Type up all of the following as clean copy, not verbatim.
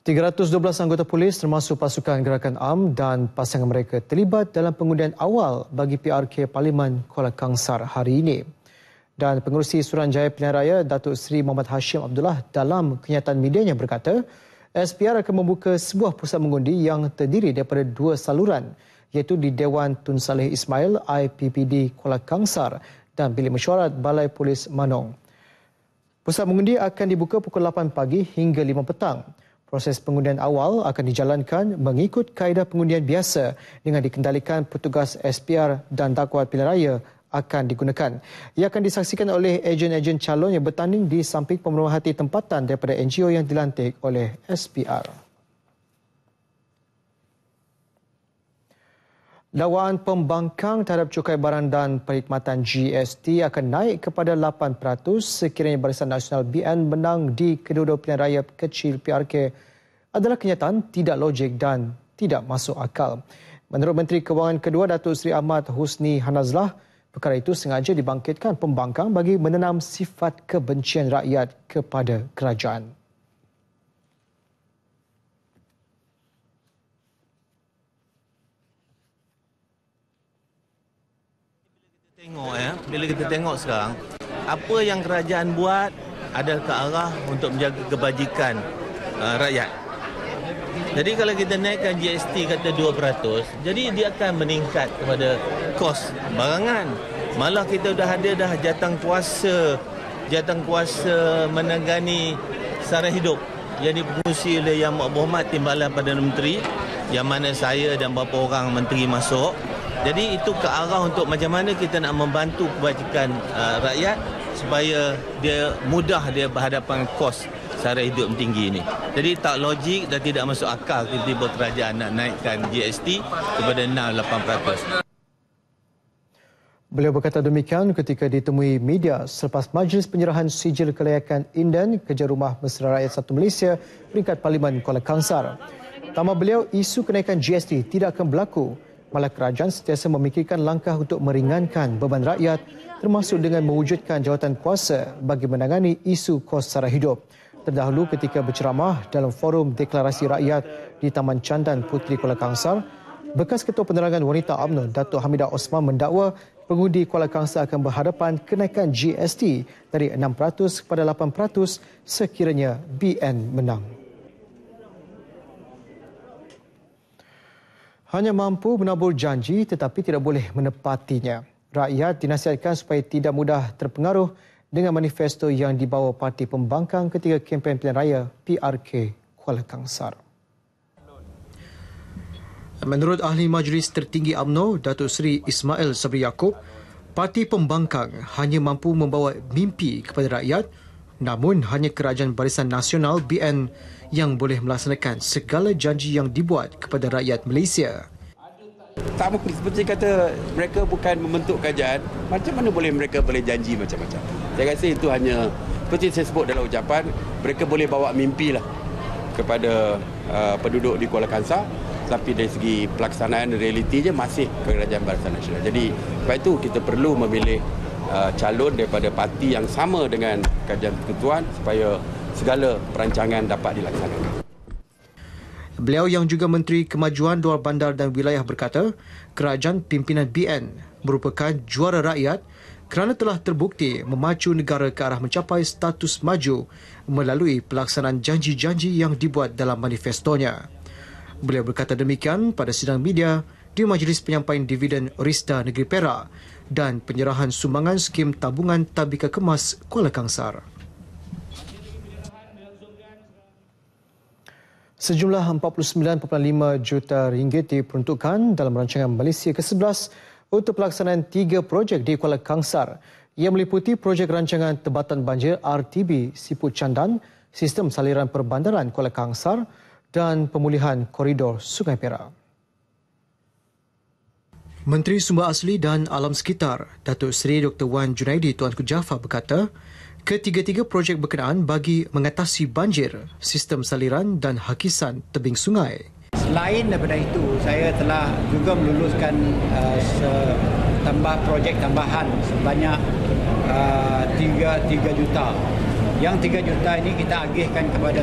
312 anggota polis termasuk pasukan gerakan ARM dan pasangan mereka terlibat dalam pengundian awal bagi PRK Parlimen Kuala Kangsar hari ini. Dan Pengerusi Suruhanjaya Pilihan Raya Datuk Seri Muhammad Hashim Abdullah dalam kenyataan medianya berkata, SPR akan membuka sebuah pusat mengundi yang terdiri daripada dua saluran iaitu di Dewan Tun Saleh Ismail IPPD Kuala Kangsar dan Bilik Mesyuarat Balai Polis Manong. Pusat mengundi akan dibuka pukul 8 pagi hingga 5 petang. Proses pengundian awal akan dijalankan mengikut kaedah pengundian biasa dengan dikendalikan petugas SPR dan dakwat pilihan raya akan digunakan. Ia akan disaksikan oleh ejen-ejen calon yang bertanding di samping pemerhati tempatan daripada NGO yang dilantik oleh SPR. Dakwaan pembangkang terhadap cukai barang dan perkhidmatan GST akan naik kepada 8% sekiranya Barisan Nasional BN menang di kedua-dua pilihan raya kecil PRK adalah kenyataan tidak logik dan tidak masuk akal. Menurut Menteri Kewangan kedua Datuk Seri Ahmad Husni Hanazlah, perkara itu sengaja dibangkitkan pembangkang bagi menenam sifat kebencian rakyat kepada kerajaan. Bila kita tengok sekarang, apa yang kerajaan buat adalah ke arah untuk menjaga kebajikan rakyat. Jadi kalau kita naikkan GST kata 2%, jadi dia akan meningkat kepada kos barangan. Malah kita dah ada jawatan kuasa menangani sara hidup yang dipengerusi oleh Yang Berhormat Timbalan Perdana Menteri, yang mana saya dan beberapa orang menteri masuk. Jadi itu ke arah untuk macam mana kita nak membantu kebajikan rakyat supaya dia mudah dia berhadapan kos sara hidup yang tinggi ini. Jadi tak logik dan tidak masuk akal tiba-tiba kerajaan nak naikkan GST kepada 8%. Beliau berkata demikian ketika ditemui media selepas majlis penyerahan sijil kelayakan inden kerja Rumah Mesra Rakyat 1 Malaysia peringkat Parlimen Kuala Kangsar. Tambah beliau, isu kenaikan GST tidak akan berlaku. Malah kerajaan sentiasa memikirkan langkah untuk meringankan beban rakyat termasuk dengan mewujudkan jawatan kuasa bagi menangani isu kos sara hidup. Terdahulu ketika berceramah dalam forum deklarasi rakyat di Taman Candan Puteri Kuala Kangsar, bekas Ketua Penerangan Wanita UMNO Datuk Hamidah Osman mendakwa pengundi Kuala Kangsar akan berhadapan kenaikan GST dari 6% kepada 8% sekiranya BN menang. Hanya mampu menabur janji tetapi tidak boleh menepatinya. Rakyat dinasihatkan supaya tidak mudah terpengaruh dengan manifesto yang dibawa parti pembangkang ketika kempen pilihan raya PRK Kuala Kangsar. Menurut Ahli Majlis Tertinggi UMNO, Datuk Seri Ismail Sabri Yaakob, parti pembangkang hanya mampu membawa mimpi kepada rakyat, namun hanya Kerajaan Barisan Nasional BN yang boleh melaksanakan segala janji yang dibuat kepada rakyat Malaysia. Tak mungkin, seperti kata mereka bukan membentuk kerajaan, macam mana boleh mereka boleh janji macam-macam. Saya rasa itu hanya, seperti saya sebut dalam ucapan, mereka boleh bawa mimpi lah kepada penduduk di Kuala Kangsar, tapi dari segi pelaksanaan realitinya masih Kerajaan Barisan Nasional. Jadi sebab itu kita perlu memilih calon daripada parti yang sama dengan Kerajaan Persekutuan supaya segala perancangan dapat dilaksanakan. Beliau yang juga Menteri Kemajuan Luar Bandar dan Wilayah berkata, kerajaan pimpinan BN merupakan juara rakyat kerana telah terbukti memacu negara ke arah mencapai status maju melalui pelaksanaan janji-janji yang dibuat dalam manifestonya. Beliau berkata demikian pada sidang media di Majlis Penyampaian Dividen Rista Negeri Perak dan penyerahan sumbangan skim tabungan Tabika Kemas Kuala Kangsar. Sejumlah 49.5 juta ringgit diperuntukkan dalam rancangan Malaysia ke-11 untuk pelaksanaan 3 projek di Kuala Kangsar. Ia meliputi projek rancangan Tebatan Banjir RTB Siput Candan, Sistem Saliran Perbandaran Kuala Kangsar dan pemulihan koridor Sungai Perak. Menteri Sumber Asli dan Alam Sekitar, Datuk Seri Dr. Wan Junaidi Tuanku Jaafar berkata, ketiga-tiga projek berkenaan bagi mengatasi banjir, sistem saliran dan hakisan tebing sungai. Selain daripada itu, saya telah juga meluluskan projek tambahan sebanyak 3 juta Yang 3 juta ini kita agihkan kepada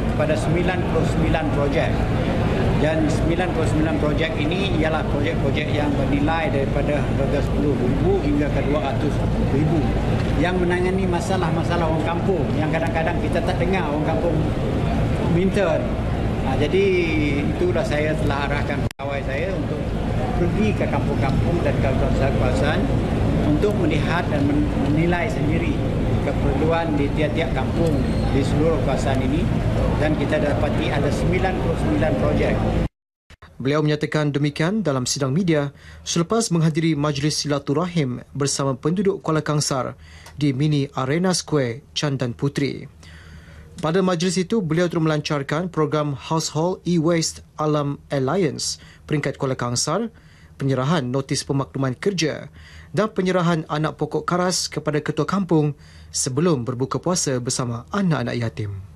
99 projek. Dan 99 projek ini ialah projek-projek yang bernilai daripada harga RM10,000 hingga ke RM200,000 yang menangani masalah-masalah orang kampung yang kadang-kadang kita tak dengar orang kampung minta. Jadi itulah saya telah arahkan pegawai saya untuk pergi ke kampung-kampung dan kawasan-kawasan untuk melihat dan menilai sendiri keperluan di tiap-tiap kampung di seluruh kawasan ini, dan kita dapati ada 99 projek. Beliau menyatakan demikian dalam sidang media selepas menghadiri majlis silaturahim bersama penduduk Kuala Kangsar di Mini Arena Square, Candan Puteri. Pada majlis itu, beliau turut melancarkan program Household E-Waste Alam Alliance peringkat Kuala Kangsar, penyerahan notis pemakluman kerja dan penyerahan anak pokok karas kepada ketua kampung sebelum berbuka puasa bersama anak-anak yatim.